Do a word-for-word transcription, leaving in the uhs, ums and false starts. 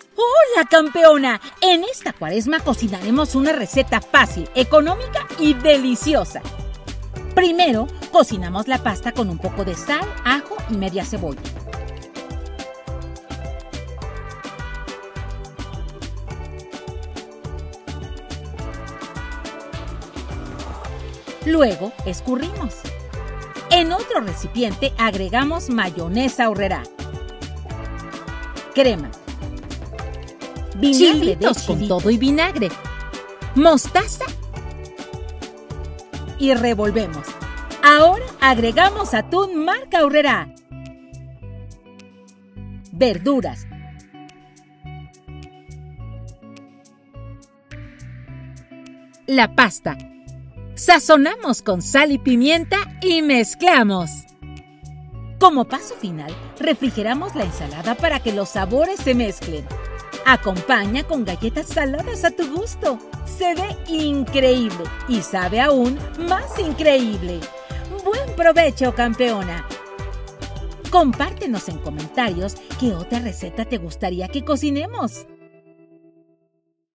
¡Hola, campeona! En esta cuaresma cocinaremos una receta fácil, económica y deliciosa. Primero, cocinamos la pasta con un poco de sal, ajo y media cebolla. Luego, escurrimos. En otro recipiente agregamos mayonesa Aurrerá, crema, vinagre Chilitos de con chilito, todo y vinagre. mostaza y revolvemos. Ahora agregamos atún marca Aurrerá, verduras, la pasta. Sazonamos con sal y pimienta y mezclamos. Como paso final, refrigeramos la ensalada para que los sabores se mezclen. Acompaña con galletas saladas a tu gusto. Se ve increíble y sabe aún más increíble. ¡Buen provecho, campeona! Compártenos en comentarios qué otra receta te gustaría que cocinemos.